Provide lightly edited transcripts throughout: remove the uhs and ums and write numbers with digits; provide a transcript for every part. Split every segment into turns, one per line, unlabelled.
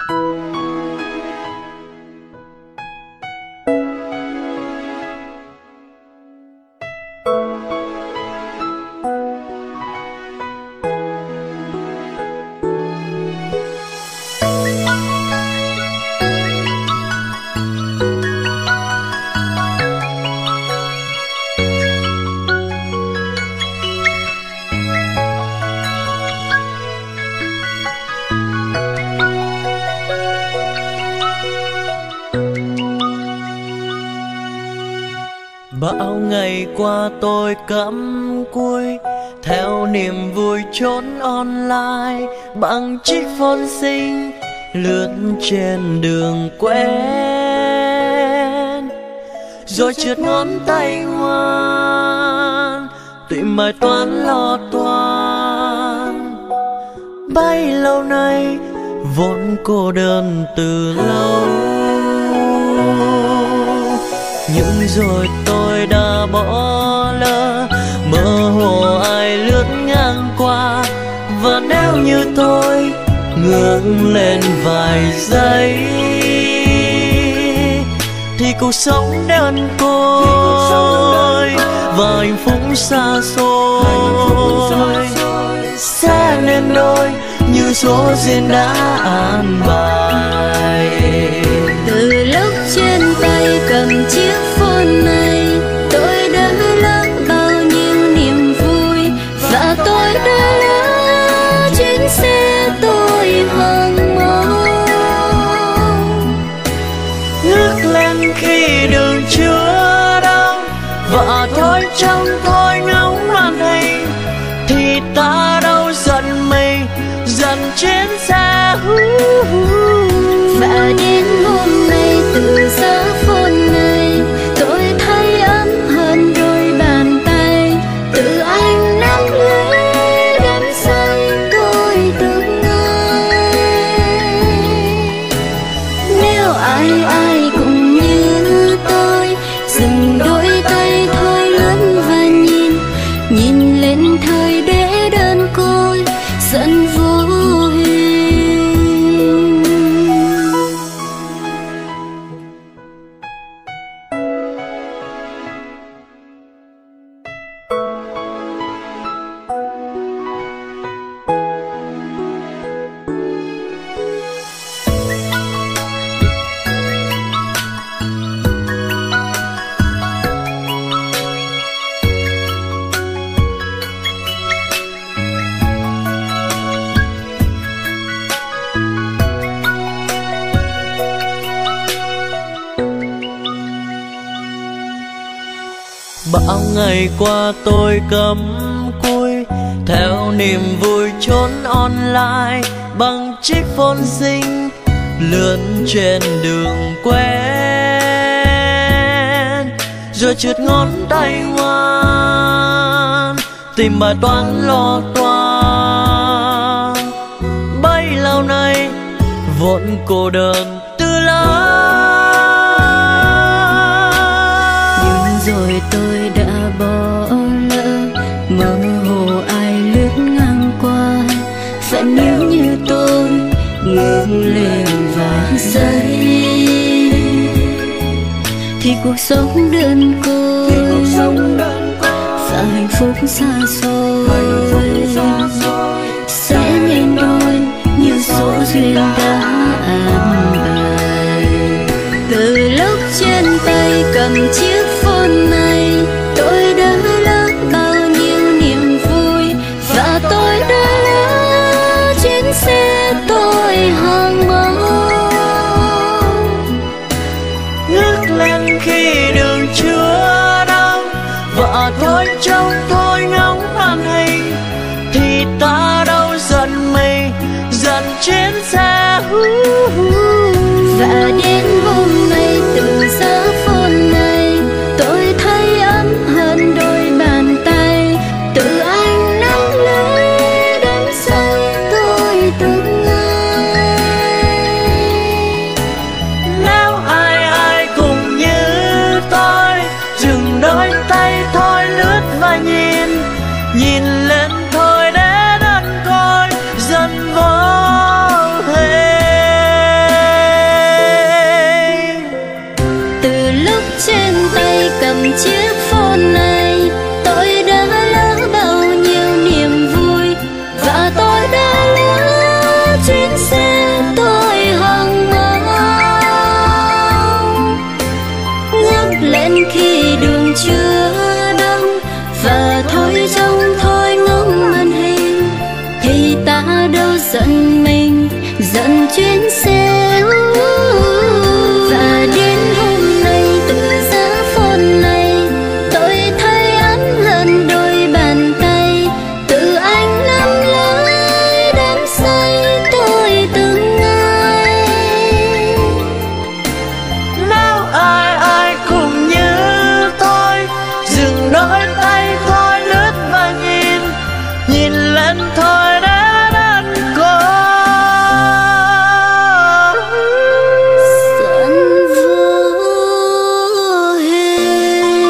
Bao ngày qua tôi cắm cúi theo niềm vui trốn online bằng chiếc phone xinh lướt trên đường quen, rồi trượt ngón tay ngoan tìm bài toán lo toan. Bấy lâu nay vốn cô đơn từ lâu, nhưng rồi tôi đã bỏ lỡ, mơ hồ ai lướt ngang qua. Và nếu như tôi ngước lên vài giây thì cuộc sống đơn côi và hạnh phúc xa xôi sẽ nên đôi như số duyên đã an bài.
Từ lúc trên tay cầm chiếc phone này, tôi đã lỡ bao nhiêu niềm vui, và tôi đã lỡ chuyến xe tôi hằng mong.
Ngước lên khi đường chưa đông và thôi trong tôi ngóng màn hình, thì ta đâu giận mình dần chuyến xe.
Và đến hôm nay từ gió phone này, tôi thấy ấm hơn đôi bàn tay. Từ anh nắm lấy đắm say tôi từng ngày. Nếu ai cũng như tôi, dừng đôi tay thôi lướt và nhìn lên thời để đơn côi giận vô hình.
Bao ngày qua tôi cắm cúi theo niềm vui trốn online bằng chiếc phone xinh lướt trên đường quen, rồi trượt ngón tay ngoan tìm bài toán lo toan. Bấy lâu nay vốn cô đơn từ lâu,
rồi tôi đã bỏ lỡ, mơ hồ ai lướt ngang qua. Và nếu như tôi ngước lên vài giây thì cuộc sống đơn côi và hạnh phúc xa xôi sẽ nên đôi như số duyên đã an bài. Từ lúc trên tay cầm chiếc phone này, tôi đã lỡ bao nhiêu niềm vui, và tôi đã lỡ chuyến xe tôi hằng mong.
Ngước lên khi đường chưa đông và thôi trong tôi ngóng màn hình, thì ta đâu giận mình dần chuyến xe.
Và đến hôm nay từ gió phone này, tôi thấy ấm hơn đôi bàn tay. Từ anh nắm lấy đắm say tôi từng ngày.
Nếu ai cũng như tôi, dừng đôi tay thôi lướt và nhìn lên thôi.
chuyến xe tôi hằng mong. Ngước lên khi đường chưa đông và thôi trong thôi ngóng màn hình, thì ta đâu giận mình, giận chuyến xe. Và đến hôm nay từ giờ phút này tôi thấy ấm hơn đôi bàn tay, từ anh nắm lấy đắm say tôi từng ngày.
Nếu ai ai cũng như tôi, dừng đôi tay thôi lướt và nhìn lên thôi đã đến cô.
Giận vô hình.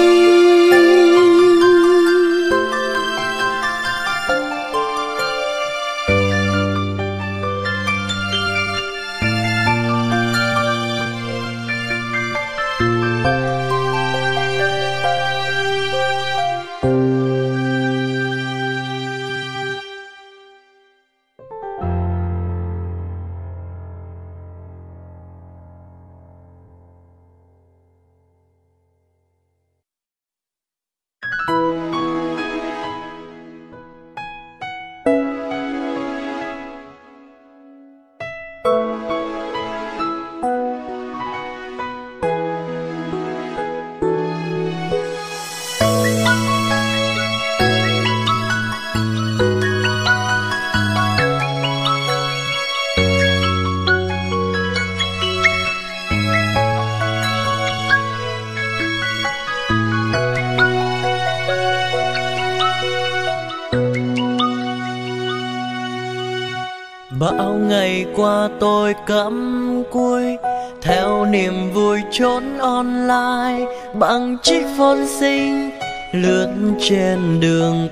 Bao ngày qua tôi cắm cúi theo niềm vui trốn online bằng chiếc phone xinh lướt trên đường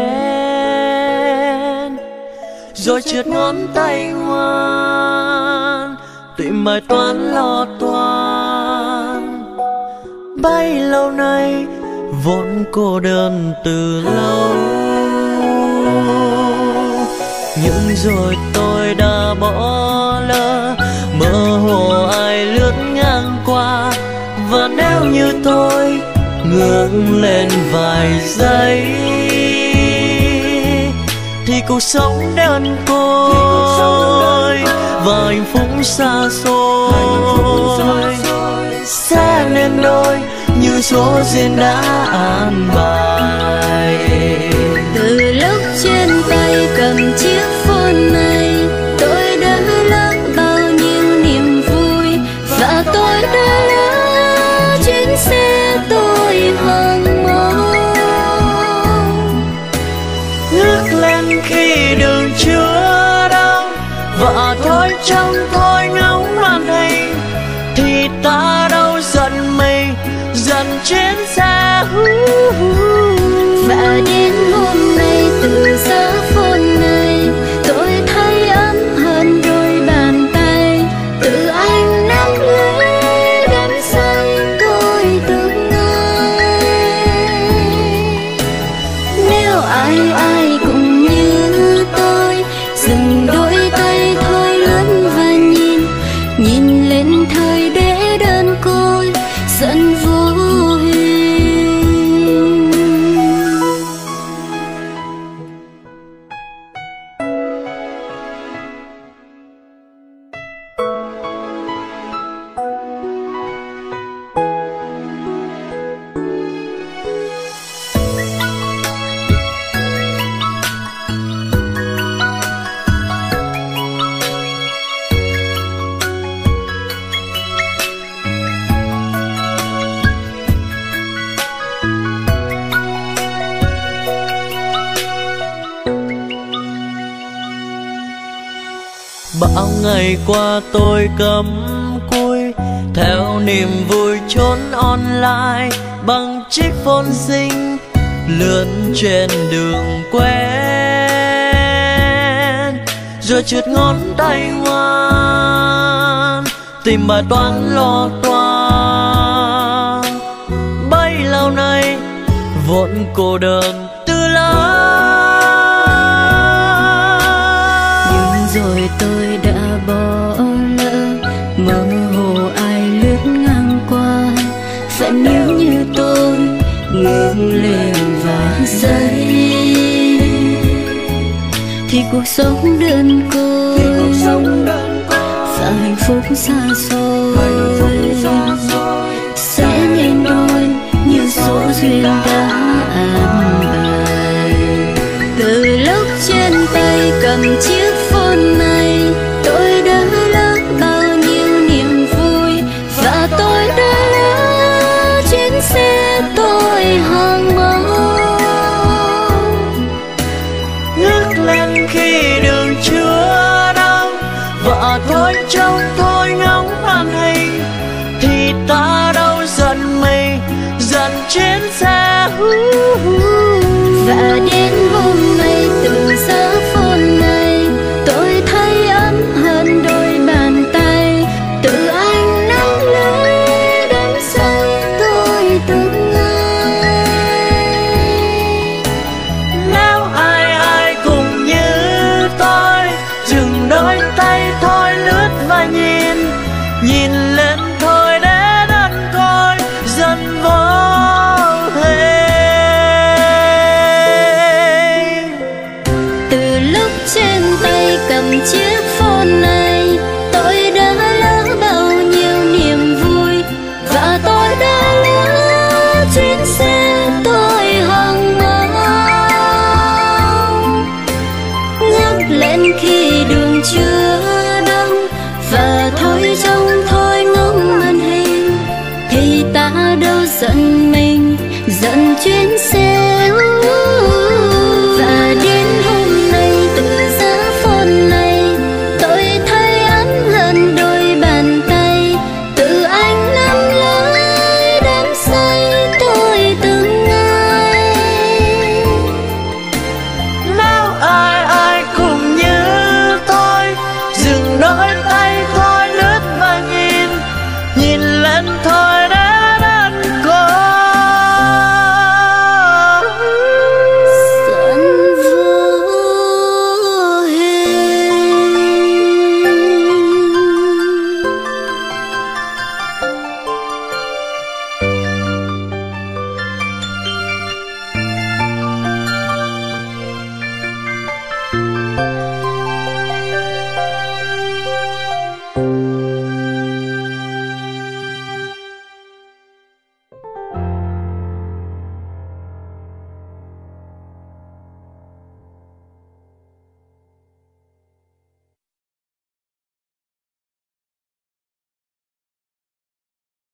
quen, rồi trượt ngón tay ngoan tìm bài toán lo toan. Bấy lâu nay vốn cô đơn từ lâu, nhưng rồi tôi đã bỏ lỡ, mơ hồ ai lướt ngang qua. Và nếu như tôi ngước lên vài giây thì cuộc sống đơn côi và hạnh phúc xa xôi sẽ nên đôi như số duyên đã an bài.
Từ lúc trên tay cầm chiếc phone này, tôi đã lỡ bao nhiêu niềm vui và tôi đã lỡ chuyến xe tôi hằng mong.
Ngước lên khi đường chưa đông và thôi trong thôi ngóng màn hình, thì ta đâu giận mình, giận chuyến xe.
Và đến hôm nay từ giờ phút này tôi thấy ấm hơn đôi bàn tay, từ anh nắm lấy đắm say tôi từng ngày. Nếu ai ai cũng như tôi, dừng đôi tay thôi lướt và nhìn lên thời để đơn côi, giận vô hình.
Bao ngày qua tôi cắm cúi theo niềm vui trốn online bằng chiếc phone xinh lướt trên đường quen, rồi trượt ngón tay ngoan tìm bài toán lo toan. Bấy lâu nay vốn cô đơn từ lâu,
nhưng rồi tôi đã bỏ lỡ, mơ hồ ai lướt ngang qua. Và nếu như tôi ngừng lên vài giây thì cuộc sống đơn côi và hạnh phúc xa xôi sẽ nên đôi như số duyên đã an bài. Từ lúc trên tay cầm chiếc phone này, tôi đã lỡ bao nhiêu niềm vui và tôi đã lỡ chuyến xe tôi hàng mong.
Ngước lên khi đường chưa đông và thôi trong tôi ngóng an hình, thì ta đâu dần mây dần chuyến xe
Và